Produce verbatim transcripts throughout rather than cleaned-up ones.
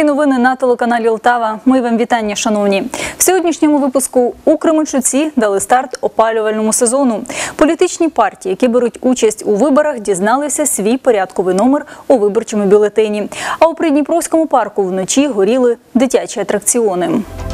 новини на телеканалі Лтава. Ми вам вітання, шановні. В сьогоднішньому випуску у Кременчуці дали старт опалювальному сезону. Політичні партії, які беруть участь у виборах, дізналися свій порядковий номер у виборчому бюлетені. А у Придніпровському парку вночі горіли дитячі атракціони.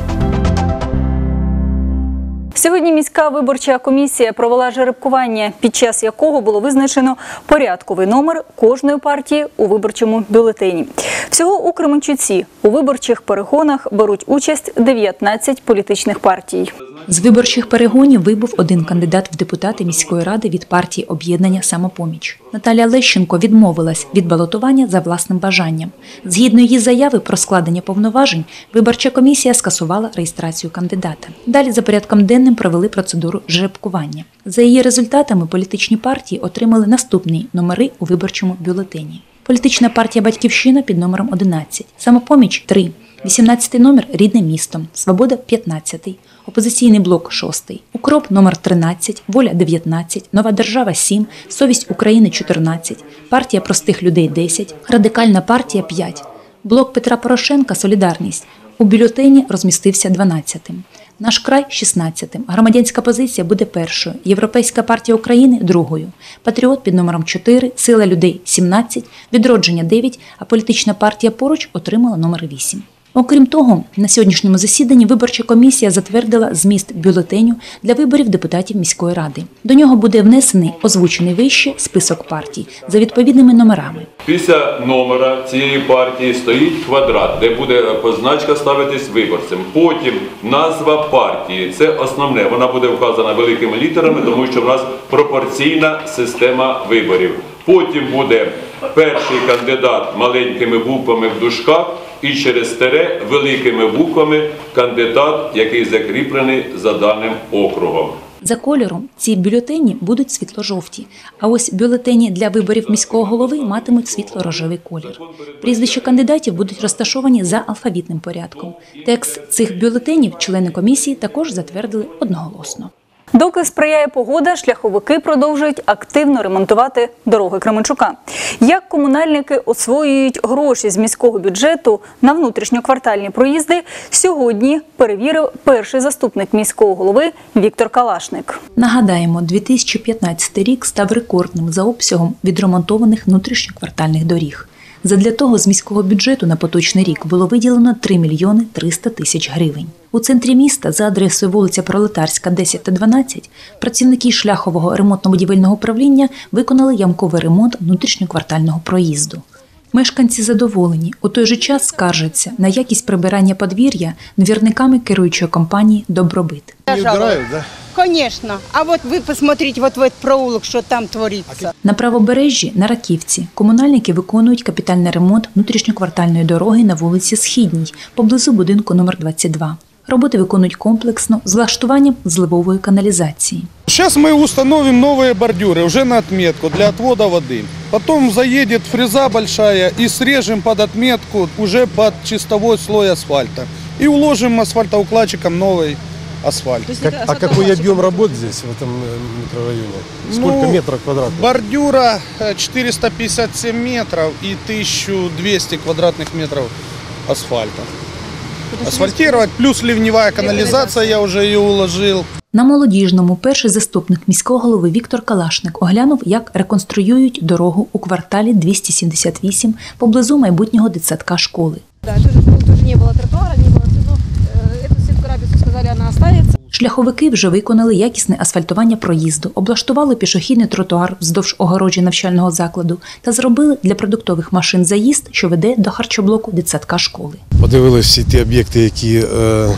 Сьогодні міська виборча комісія провела жеребкування, під час якого було визначено порядковий номер кожної партії у виборчому бюлетені. Всього у Кременчуці у виборчих перегонах беруть участь дев'ятнадцять політичних партій. З виборчих перегонів вибув один кандидат в депутати міської ради від партії «Об'єднання Самопоміч». Наталія Лещенко відмовилась від балотування за власним бажанням. Згідно її заяви про складення повноважень, виборча комісія скасувала реєстрацію кандидата. Далі за порядком денним провели процедуру жеребкування. За її результатами політичні партії отримали наступні номери у виборчому бюлетені. Політична партія «Батьківщина» під номером одинадцять, «Самопоміч» – три, вісімнадцятий номер «Рідне місто», «Свобода» – п'ятнадцятий, «Опозиційний блок» – шостий, «Укроп» – номер тринадцять, «Воля» – дев'ятнадцять, «Нова держава» – сім, «Совість України» – чотирнадцять, «Партія простих людей» – десять, «Радикальна партія» – п'ять, «Блок Петра Порошенка» – «Солідарність» у бюлетені розмістився дванадцятим. «Наш край» – шістнадцятим, «Громадянська позиція» буде першою, «Європейська партія України» – другою, «Патріот» під номером чотири, «Сила людей» – сімнадцять, «Відродження» – дев'ять, а політична партія «Поруч» отримала номер вісім. Окрім того, на сьогоднішньому засіданні виборча комісія затвердила зміст бюлетеню для виборів депутатів міської ради. До нього буде внесений озвучений вище список партій за відповідними номерами. Після номера цієї партії стоїть квадрат, де буде позначка ставитись виборцем. Потім назва партії, це основне, вона буде вказана великими літерами, тому що в нас пропорційна система виборів. Потім буде перший кандидат маленькими буквами в дужках і через тире великими буквами кандидат, який закріплений за даним округом. За кольором ці бюлетені будуть світло-жовті, а ось бюлетені для виборів міського голови матимуть світло-рожевий колір. Прізвища кандидатів будуть розташовані за алфавітним порядком. Текст цих бюлетенів члени комісії також затвердили одноголосно. Доки сприяє погода, шляховики продовжують активно ремонтувати дороги Кременчука. Як комунальники освоюють гроші з міського бюджету на внутрішньоквартальні проїзди, сьогодні перевірив перший заступник міського голови Віктор Калашник. Нагадаємо, дві тисячі п'ятнадцятий рік став рекордним за обсягом відремонтованих внутрішньоквартальних доріг. Задля того з міського бюджету на поточний рік було виділено три мільйони триста тисяч гривень. У центрі міста за адресою вулиця Пролетарська, десять та дванадцять працівники шляхового ремонтно-будівельного управління виконали ямковий ремонт внутрішньоквартального проїзду. Мешканці задоволені, у той же час скаржаться на якість прибирання подвір'я двірниками керуючої компанії «Добробит». Не убирают, да? Конечно. А вот вы посмотрите вот в этот проулок, что там творится. На правобережжі, на Раківці, комунальники виконують капітальний ремонт внутрішньоквартальної дороги на вулиці Східній, поблизу будинку номер двадцять два. Роботи виконують комплексно з влаштуванням зливової каналізації. Сейчас мы установим новые бордюры уже на отметку для отвода воды. Потом заедет фреза большая и срежем под отметку уже под чистовой слой асфальта. И уложим асфальтоукладчиком новый асфальт. Как, а какой объем работ здесь, в этом микрорайоне? Сколько ну, метров квадратных? Бордюра четыреста пятьдесят семь метров и тысяча двести квадратных метров асфальта. Асфальтировать, плюс ливневая канализация, я уже ее уложил. На Молодіжному перший заступник міського голови Віктор Калашник оглянув, як реконструюють дорогу у кварталі двісті сімдесят вісім поблизу майбутнього дитсадка школи. Да, тоже, тоже не было тротуара, не было, но э, эту сетку рабицу сказали, она останется. Шляховики вже виконали якісне асфальтування проїзду, облаштували пішохідний тротуар вздовж огорожі навчального закладу та зробили для продуктових машин заїзд, що веде до харчоблоку дитсадка школи. Подивилися всі ті об'єкти, які е,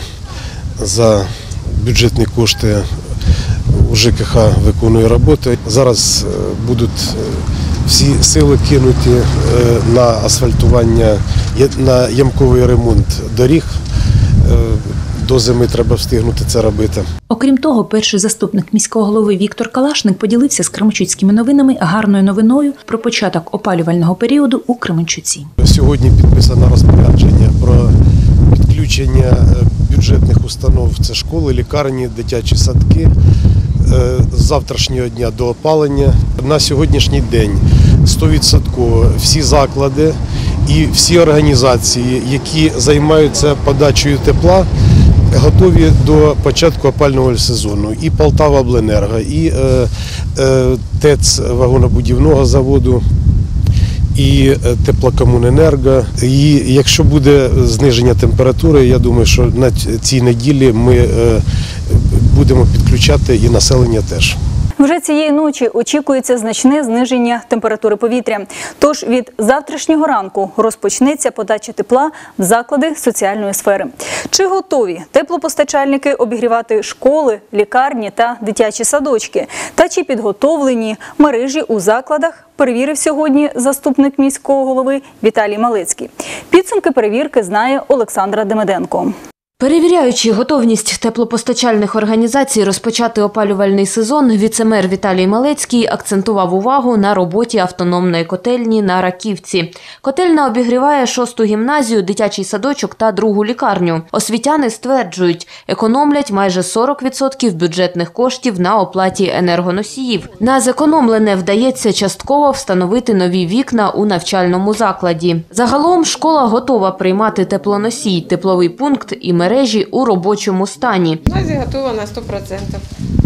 за бюджетні кошти у ЖКХ виконує роботи. Зараз е, будуть всі сили кинуті е, на асфальтування, на ямковий ремонт доріг. Е, До зими треба встигнути це робити. Окрім того, перший заступник міського голови Віктор Калашник поділився з кременчуцькими новинами гарною новиною про початок опалювального періоду у Кременчуці. Сьогодні підписано розпорядження про підключення бюджетних установ, це школи, лікарні, дитячі садки, з завтрашнього дня до опалення. На сьогоднішній день сто відсотків всі заклади і всі організації, які займаються подачею тепла, готові до початку опалювального сезону. І Полтаваобленерго, і е, е, ТЕЦ вагонобудівного заводу, і Теплокомуненерго. І якщо буде зниження температури, я думаю, що на цій неділі ми е, будемо підключати і населення теж. Вже цієї ночі очікується значне зниження температури повітря. Тож від завтрашнього ранку розпочнеться подача тепла в заклади соціальної сфери. Чи готові теплопостачальники обігрівати школи, лікарні та дитячі садочки? Та чи підготовлені мережі у закладах, перевірив сьогодні заступник міського голови Віталій Малецький. Підсумки перевірки знає Олександра Демиденко. Перевіряючи готовність теплопостачальних організацій розпочати опалювальний сезон, віце-мер Віталій Малецький акцентував увагу на роботі автономної котельні на Раківці. Котельна обігріває шосту гімназію, дитячий садочок та другу лікарню. Освітяни стверджують, економлять майже сорок відсотків бюджетних коштів на оплаті енергоносіїв. На зекономлене вдається частково встановити нові вікна у навчальному закладі. Загалом школа готова приймати теплоносій, тепловий пункт і мережі. мережі у робочому стані. Гімназія готова на сто процентов.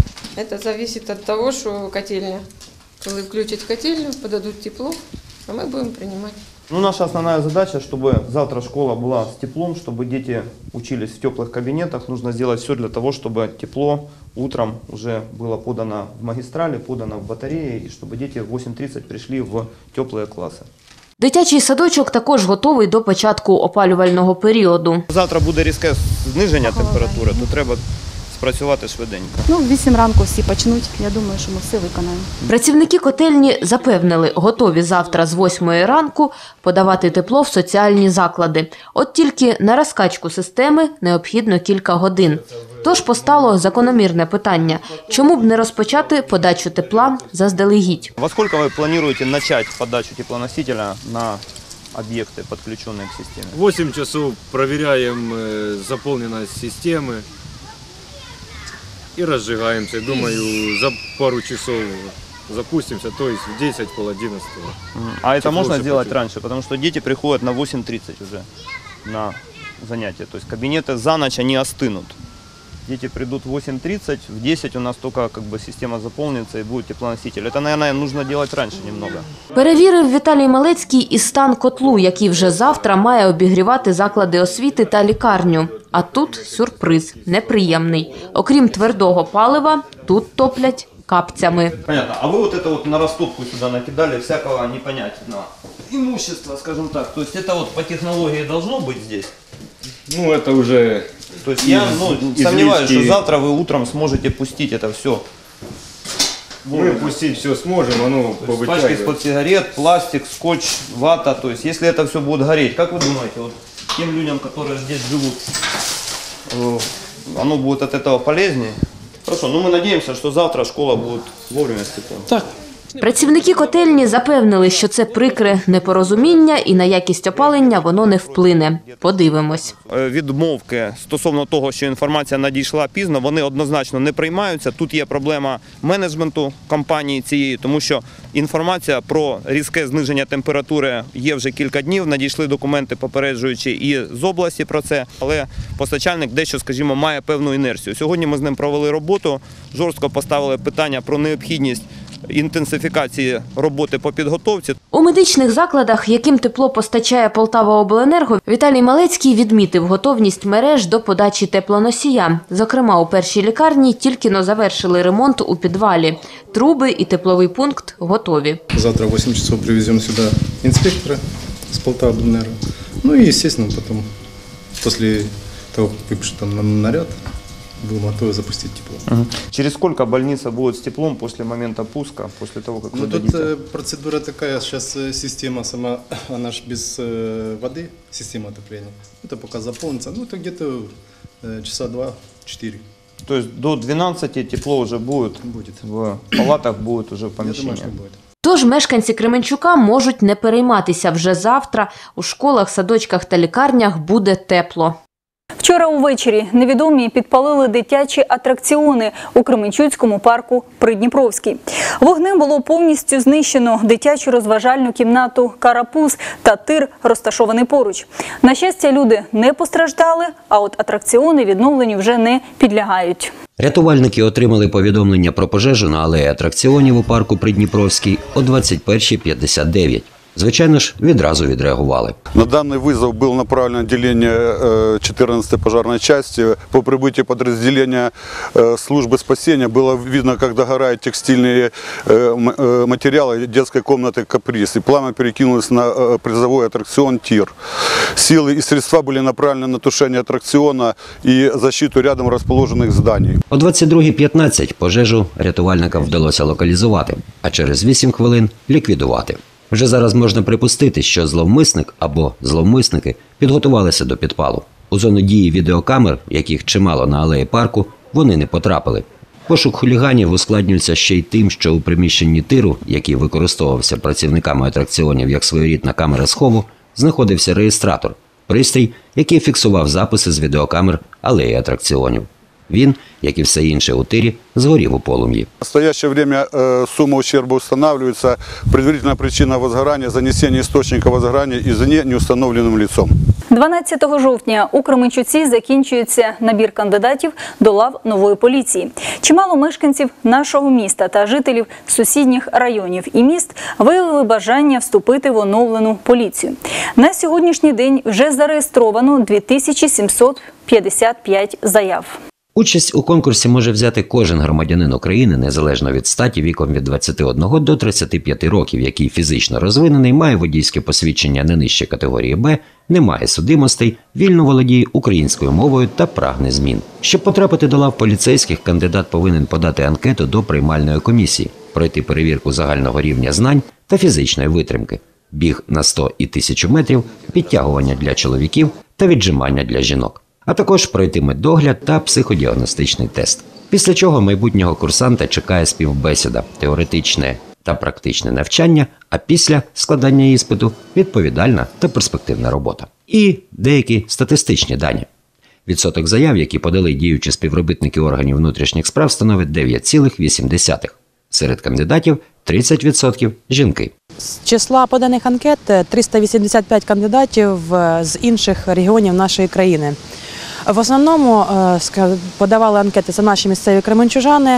Це залежить від того, що котельня, коли включать котельню, подадуть тепло, а ми будемо приймати. Ну, наша основная задача, чтобы завтра школа была с теплом, чтобы дети учились в теплых кабинетах. Нужно сделать все для того, чтобы тепло утром уже было подано в магистрали, подано в батареи, и чтобы дети в восемь тридцать пришли в теплые классы. Дитячий садочок також готовий до початку опалювального періоду. Завтра буде різке зниження температури, то треба спрацювати швиденько. Ну, в вісім ранку всі почнуть. Я думаю, що ми все виконаємо. Працівники котельні запевнили, готові завтра з восьмої ранку подавати тепло в соціальні заклади. От тільки на розкачку системи необхідно кілька годин. Тож постало закономірне питання – чому б не розпочати подачу тепла заздалегідь? Во сколько ви плануєте почати подачу теплоносителя на объекты, подключенные к системе? восемь часов проверяем заполненность системы и разжигаемся. Думаю, за пару часов запустимся, то есть в десять, пол одиннадцатого. А это можно сделать раньше, потому что дети приходят на восемь тридцать уже на занятия. То есть кабинеты за ночь они остынут. Дети придут в восемь тридцать, в десять у нас только как бы система заполнится и будет теплоноситель. Это, наверное, нужно делать раньше немного. Перевірив Віталій Малецький і стан котлу, який вже завтра має обігрівати заклади освіти та лікарню. А тут сюрприз, неприємний. Окрім твердого палива, тут топлять капцями. Понятно. А вы вот это вот на растопку сюда накидали всякого непонятного имущества, скажем так. То есть это вот по технологии должно быть здесь? Ну, это уже... То есть я ну, сомневаюсь, что завтра вы утром сможете пустить это все. Мы пустить все сможем, оно Пачки из-под сигарет, пластик, скотч, вата. То есть если это все будет гореть, как вы думаете, вот тем людям, которые здесь живут, оно будет от этого полезнее? Хорошо, ну мы надеемся, что завтра школа будет вовремя с теплом. Так. Працівники котельні запевнили, що це прикре непорозуміння і на якість опалення воно не вплине. Подивимось. Відмовки стосовно того, що інформація надійшла пізно, вони однозначно не приймаються. Тут є проблема менеджменту компанії цієї, тому що інформація про різке зниження температури є вже кілька днів, надійшли документи попереджуючи і з області про це, але постачальник дещо, скажімо, має певну інерцію. Сьогодні ми з ним провели роботу, жорстко поставили питання про необхідність інтенсифікації роботи по підготовці. У медичних закладах, яким тепло постачає Полтаваобленерго, Віталій Малецький відмітив готовність мереж до подачі теплоносія. Зокрема, у першій лікарні тільки-но завершили ремонт у підвалі. Труби і тепловий пункт готові. Завтра в восемь часов привезем сюда инспектора с Полтаваобленерго. Ну и, естественно, потом, после того, как выпишут там нам наряд, будем готовы запустить тепло. Угу. Через сколько больница будет с теплом после момента пуска, после того, как ну, вы тут дадите? процедура такая, сейчас система сама, она же без э, воды, система отопления. Это пока заполнится, ну это где-то э, часа два-четыре. То есть до двенадцати тепло уже будет, будет. В палатах будет уже в помещении? Я думаю, что будет. Тож мешканці Кременчука можуть не перейматися. Вже завтра у школах, садочках та лікарнях буде тепло. Вчора увечері невідомі підпалили дитячі атракціони у Кременчуцькому парку Придніпровський. Вогнем було повністю знищено дитячу розважальну кімнату «Карапуз» та тир, розташований поруч. На щастя, люди не постраждали, а от атракціони відновленню вже не підлягають. Рятувальники отримали повідомлення про пожежу на алеї атракціонів у парку Придніпровський о двадцять першій п'ятдесят дев'ять. Звичайно ж, відразу відреагували. На данный вызов был направлен отделение четырнадцатой пожарной части. По прибытии подразделения службы спасения было видно, как догорают текстильные материалы детской комнаты «Каприз». И пламя перекинулось на призовой аттракцион «Тир». Силы и средства были направлены на тушение аттракциона и защиту рядом расположенных зданий. О двадцять другій п'ятнадцять пожежу рятувальникам вдалося локалізувати, а через вісім хвилин ліквідувати. Вже зараз можна припустити, що зловмисник або зловмисники підготувалися до підпалу. У зону дії відеокамер, яких чимало на алеї парку, вони не потрапили. Пошук хуліганів ускладнюється ще й тим, що у приміщенні тиру, який використовувався працівниками атракціонів як своєрідна камера схову, знаходився реєстратор – пристрій, який фіксував записи з відеокамер алеї атракціонів. Він, як і все інше у тирі, згорів у полум'ї. В настоящее время сумма ущерба устанавливается. Предварительная причина возгорания – занесение источника возгорания извне неустановленным лицом. дванадцятого жовтня у Кременчуці закінчується набір кандидатів до лав нової поліції. Чимало мешканців нашого міста та жителів сусідніх районів і міст виявили бажання вступити в оновлену поліцію. На сьогоднішній день вже зареєстровано дві тисячі сімсот п'ятдесят п'ять заяв. Участь у конкурсі може взяти кожен громадянин України, незалежно від статі, віком від двадцяти одного до тридцяти п'яти років, який фізично розвинений, має водійське посвідчення не нижче категорії Б, не має судимостей, вільно володіє українською мовою та прагне змін. Щоб потрапити до лав поліцейських, кандидат повинен подати анкету до приймальної комісії, пройти перевірку загального рівня знань та фізичної витримки, біг на сто і тисячу метрів, підтягування для чоловіків та віджимання для жінок, а також пройти медогляд та психодіагностичний тест. Після чого майбутнього курсанта чекає співбесіда, теоретичне та практичне навчання, а після складання іспиту – відповідальна та перспективна робота. І деякі статистичні дані. Відсоток заяв, які подали діючі співробітники органів внутрішніх справ, становить дев'ять цілих вісім десятих. Серед кандидатів тридцять відсотків – жінки. З числа поданих анкет триста вісімдесят п'ять кандидатів з інших регіонів нашої країни. В основному подавали анкети це наші місцеві кременчужани,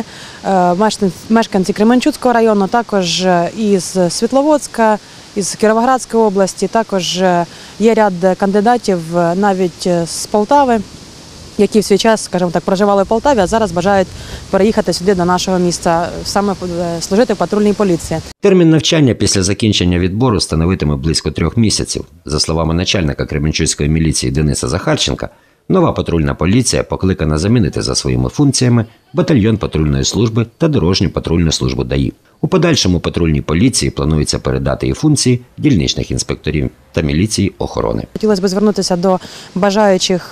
мешканці Кременчуцького району, також із Світловодська, із Кіровоградської області, також є ряд кандидатів навіть з Полтави, які в свій час, скажімо так, проживали в Полтаві, а зараз бажають переїхати сюди до нашого міста, саме служити в патрульній поліції. Термін навчання після закінчення відбору становитиме близько трьох місяців. За словами начальника Кременчуцької міліції Дениса Захарченка, нова патрульна поліція покликана замінити за своїми функціями батальйон патрульної служби та дорожню патрульну службу ДАІ. У подальшому патрульній поліції планується передати і функції дільничних інспекторів та міліції охорони. Хотілося б звернутися до бажаючих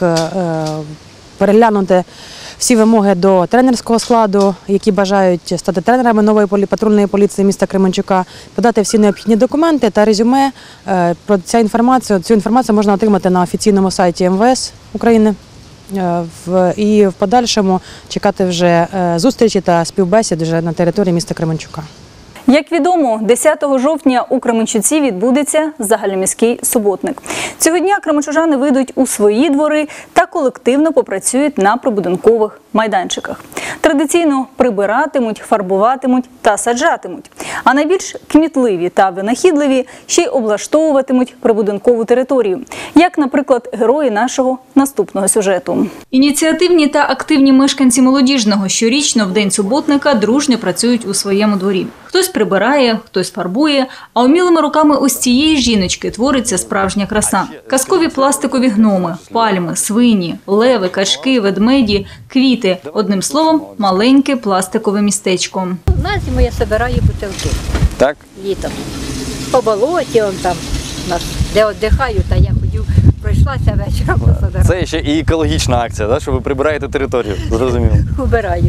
переглянути всі вимоги до тренерського складу, які бажають стати тренерами нової патрульної поліції міста Кременчука, подати всі необхідні документи та резюме. Про цю інформацію, цю інформацію можна отримати на офіційному сайті Ем Ве Ес України. І в подальшому чекати вже зустрічі та співбесід вже на території міста Кременчука. Як відомо, десятого жовтня у Кременчуці відбудеться загальноміський суботник. Цього дня кременчужани вийдуть у свої двори та колективно попрацюють на прибудинкових майданчиках. Традиційно прибиратимуть, фарбуватимуть та саджатимуть. А найбільш кмітливі та винахідливі ще й облаштовуватимуть прибудинкову територію, як, наприклад, герої нашого наступного сюжету. Ініціативні та активні мешканці Молодіжного щорічно в день суботника дружньо працюють у своєму дворі. Хтось прибирає, хтось фарбує, а умілими руками ось цієї жіночки твориться справжня краса. Казкові пластикові гноми, пальми, свині, леви, качки, ведмеді, квіти. Одним словом, маленьке пластикове містечко. На зиму я збираю бутилки. Так? Літом. По болоті, он там, нас, де віддихаю, та я ходю, пройшлася вечором. Це ще і екологічна акція, да? Що ви прибираєте територію, зрозуміло. Убираю.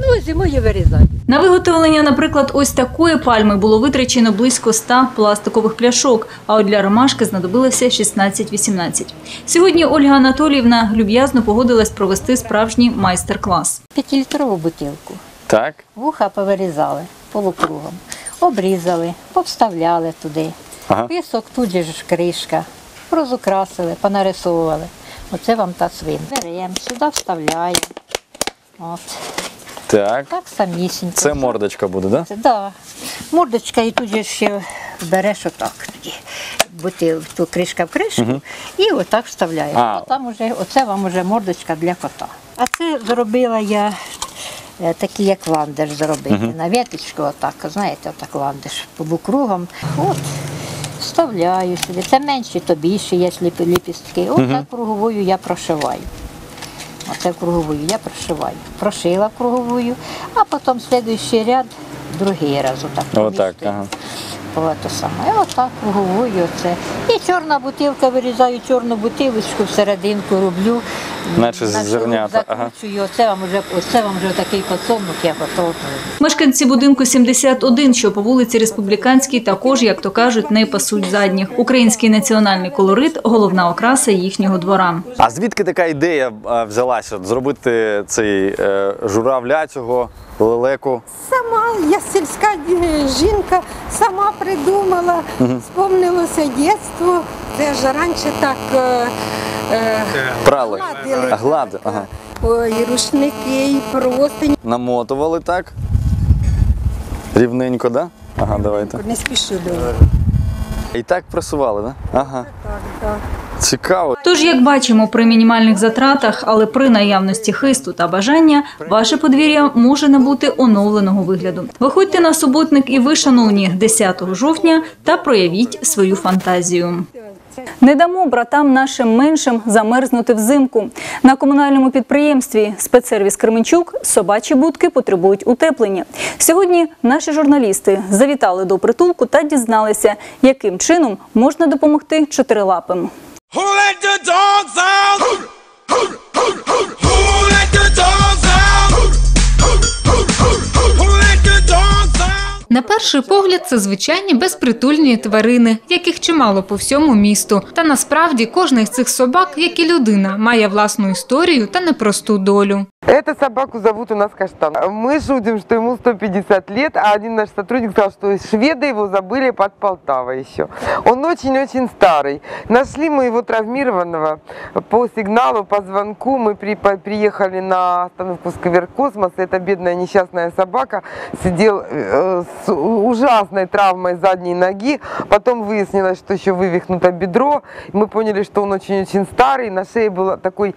Ну, зимою вирізаю. На виготовлення, наприклад, ось такої пальми було витрачено близько ста пластикових пляшок, а от для ромашки знадобилося шістнадцять-вісімнадцять. Сьогодні Ольга Анатоліївна люб'язно погодилась провести справжній майстер-клас. П'ятилітрову бутилку. Так. Вуха повирізали полукругом, обрізали, повставляли туди. Ага. Пісок, тут же ж кришка, розукрасили, понарисовували. Оце вам та свин. Беремо, сюди вставляємо. От. Так. Так самісінько. Це мордочка буде, так? Так. Да. Мордочка, і тут же ще береш отак тоді. Бутил, ту кришка в кришку, Угу. і отак вставляєш. А. От там уже, оце вам уже мордочка для кота. А це зробила я е, такий, як ландиш зробити. Мгм. На веточку отак, знаєте, отак ландиш полукругом. От, вставляю сюди. Це менші, то більші є ліп- ліпістки. От Мгм. так круговою я прошиваю. Оце круговою я прошиваю. Прошила круговою, а потім слідуючий ряд другий раз. Отак. Отак, ага. Багато саме. І отак круговою оце. І чорна бутилка, вирізаю чорну бутилочку, всерединку роблю. Наче на зернята, шуруп ага. закручую. Оце вам вже, оце вам вже такий подсолнух, я готовий. Мешканці будинку сімдесят один, що по вулиці Республіканській, також, як то кажуть, не пасуть задніх. Український національний колорит – головна окраса їхнього двора. А звідки така ідея е, взялася зробити цей е, журавля цього лелеку? Сама, я сільська е, жінка, сама придумала, Мгм. спомнилося дитинство. Це ж раніше так е, е, Прали. гладили. Глади. Ага. Ой, і рушники, і простині. Намотували так. Рівненько, так? Да? Ага, давайте. Не спішу до І так пресували, так? Да? Ага. так, так. Цікаво. Тож, як бачимо, при мінімальних затратах, але при наявності хисту та бажання, ваше подвір'я може набути оновленого вигляду. Виходьте на суботник і ви, шановні, десятого жовтня та проявіть свою фантазію. Не дамо братам нашим меншим замерзнути взимку. На комунальному підприємстві «Спецсервіс Кременчук» собачі будки потребують утеплення. Сьогодні наші журналісти завітали до притулку та дізналися, яким чином можна допомогти чотирилапим. Who let the dogs out? Who let the dogs out? Who let the dogs out? На перший погляд, це звичайні безпритульні тварини, яких чимало по всьому місту. Та насправді кожна із цих собак, як і людина, має власну історію та непросту долю. Эту собаку зовут у нас Каштан. Мы шутим, что ему сто пятьдесят лет, а один наш сотрудник сказал, что шведы его забыли под Полтавой еще. Он очень-очень старый. Нашли мы его травмированного по сигналу, по звонку. Мы при, по, приехали на остановку Сквер Космос. Эта бедная несчастная собака сидел э, с ужасной травмой задней ноги. Потом выяснилось, что еще вывихнуто бедро. Мы поняли, что он очень-очень старый. На шее был такой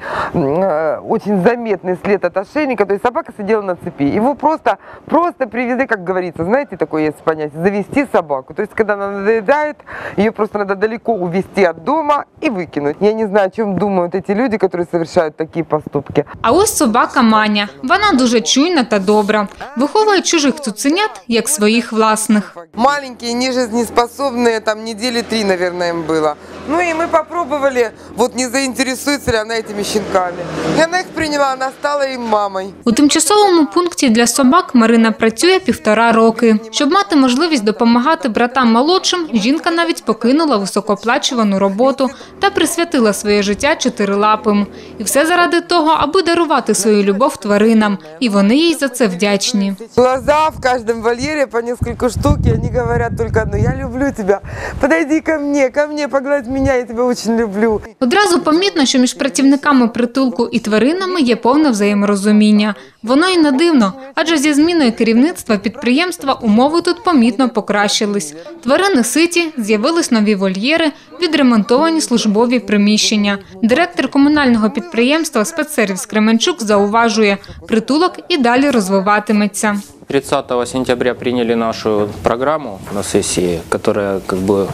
э, очень заметный след от ошейника, то есть собака сидела на цепи. Его просто, просто привезли, как говорится, знаете, такое есть понятие, завести собаку. То есть, когда она надоедает, ее просто надо далеко увезти от дома и выкинуть. Я не знаю, о чем думают эти люди, которые совершают такие поступки. А ось собака Маня. Вона дуже чуйна та добра. Виховує чужих цуценят, як своїх власних. Маленькие, нежизнеспособные, там недели три, наверное, им было. Ну и мы попробовали, вот не заинтересуется ли она этими щенками. И она их приняла, она стала им мамой. У тимчасовому пункті для собак Марина працює півтора роки. Щоб мати можливість допомагати братам молодшим, жінка навіть покинула високооплачувану роботу та присвятила своє життя чотирилапим. І все заради того, аби дарувати свою любов тваринам. І вони їй за це вдячні. Глаза в каждом вольере по несколько штук, и они говорят только одно: я люблю тебя, подойди ко мне, ко мне, погладь меня, я тебя очень люблю. Одразу помітно, що між працівниками притулку і тваринами є повне взаєморозуміння. Воно й не дивно, адже зі зміною керівництва підприємства умови тут помітно покращились. Тварини ситі, з'явились нові вольєри, відремонтовані службові приміщення. Директор комунального підприємства «Спецсервіс Кременчук» зауважує, притулок і далі розвиватиметься. тридцатого сентября приняли нашу программу на сессии, которая как бы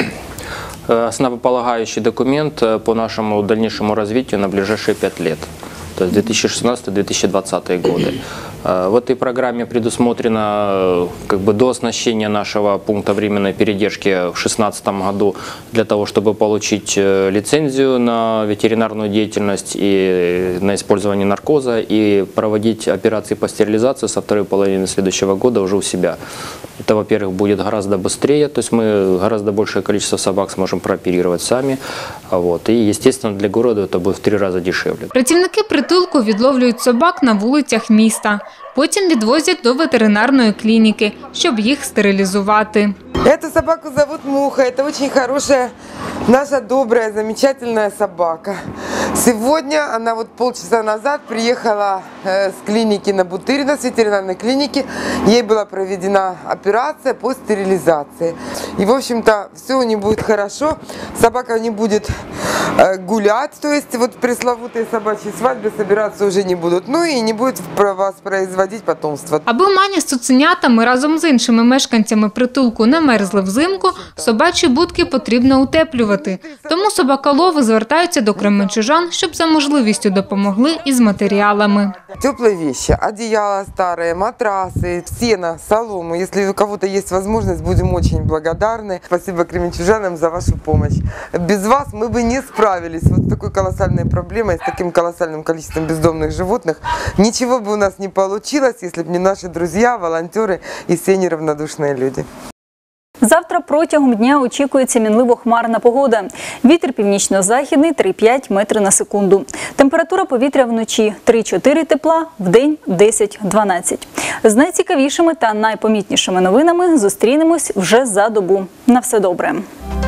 основополагающий документ по нашему дальнейшему развитию на ближайшие пять лет, то есть две тысячи шестнадцатый — две тысячи двадцатый годы. В этой программе предусмотрено как бы дооснащение нашего пункта временной передержки в две тысячи шестнадцатом году для того, чтобы получить лицензию на ветеринарную деятельность и на использование наркоза и проводить операции по стерилизации со второй половины следующего года уже у себя. Это, во-первых, будет гораздо быстрее, то есть мы гораздо большее количество собак сможем прооперировать сами. Вот. И, естественно, для города это будет в три рази дешевле. Працівники притулку відловлюють собак на вулицях міста. Потім відвозять до ветеринарної клініки, щоб їх стерилізувати. Эту собаку зовут Муха. Это очень хорошая, наша добрая, замечательная собака. Сегодня она вот полчаса назад приехала с клиники на Бутырина, с ветеринарной клиники. Ей была проведена операция по стерилизации. И, в общем-то, все у нее будет хорошо. Собака не будет гулять, то есть вот пресловутые собачьи свадьбы собираться уже не будут. Ну и не будет воспроизводить потомство. Аби Маня з цуценятами разом з іншими мешканцями притулку не мерзли взимку, собачі будки потрібно утеплювати. Тому собаколови звертаються до кременчужан, щоб за можливістю допомогли із матеріалами. Теплые вещи, одеяла старые, матрасы, сено, солому. Если у кого-то есть возможность, будем очень благодарны. Спасибо кременчужанам за вашу помощь. Без вас мы бы не справились вот с такой колоссальной проблемой, с таким колоссальным количеством бездомных животных. Ничего бы у нас не получилось, если бы не наши друзья, волонтеры и все неравнодушные люди. Завтра протягом дня очікується мінливо-хмарна погода. Вітер північно-західний три-п'ять метри на секунду. Температура повітря вночі три-чотири тепла, вдень десять-дванадцять. З найцікавішими та найпомітнішими новинами зустрінемось вже за добу. На все добре.